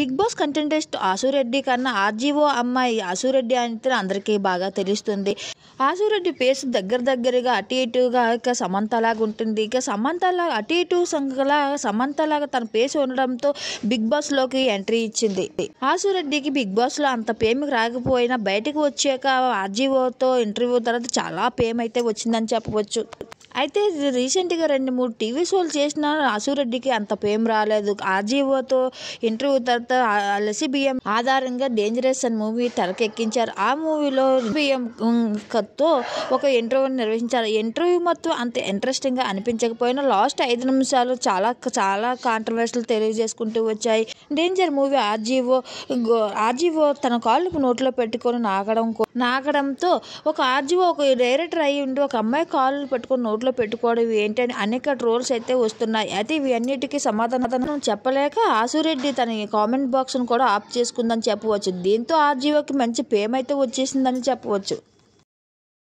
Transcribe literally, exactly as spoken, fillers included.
Big boss కంటెంటెంట్ Ashu Reddy కన్నా RGO అమ్మాయి ఆశురెడ్డి అంటే అందరికీ బాగా తెలుస్తుంది. ఆశురెడ్డి పేస్ దగ్గర దగ్గరగా అటు ఇటుగా ఇక సమంతలాగా ఉంటుంది. ఇక సమంతలాగా అటు ఇటు సంగలా సమంతలాగా తన పేస్ ఉండడంతో బిగ్ బాస్ లోకి ఎంట్రీ ఇచ్చింది. ఆశురెడ్డికి బిగ్ బాస్ లో అంత పేమ్ రాకపోయినా బయటకు వచ్చాక ఆర్జీఓతో ఇంటర్వ్యూ తర్వాత చాలా పేమ్ అయితే వచ్చిందని చెప్పవచ్చు. అయితే రీసెంట్గా రెండు మూడు టీవీ షోలు చేసిన ఆశురెడ్డికి అంత పేమ్ రాలేదు. ఆర్జీఓతో ఇంటర్వ్యూ తర్వాత లెసిబియం ఆధారంగా డేంజరస్ అని మూవీ తెరకెక్కించారు. ఆ మూవీలో బిఎం తో ఒక ఇంటర్వ్యూ నిర్వహించారు. ఇంటర్వ్యూ మొత్తం అంత ఇంట్రెస్టింగ్ గా అనిపించకపోయినా లాస్ట్ ఐదు నిమిషాలు చాలా చాలా కాంట్రవర్షియల్ తెలియజేసుకుంటూ వచ్చాయి. డేంజర్ మూవీ ఆర్జీఓ ఆర్జీఓ తన కాళ్ళకు నోట్లో పెట్టుకొని నాగడం నాగడంతో ఒక ఆర్జీఓ ఒక డైరెక్టర్ అయ్యి ఉండి ఒక అమ్మాయి కాళ్ళు పెట్టుకొని నోట్లో పెట్టుకోవడం ఏంటని అనేక ట్రోల్స్ అయితే వస్తున్నాయి. అయితే ఇవి అన్నిటికీ సమాధానం చెప్పలేక ఆశురెడ్డి తన కామెంట్ బాక్స్ ను కూడా ఆఫ్ చేసుకుందని చెప్పవచ్చు. దీంతో ఆర్జీఓకి మంచి పేమ్ అయితే వచ్చేసిందని చెప్పవచ్చు.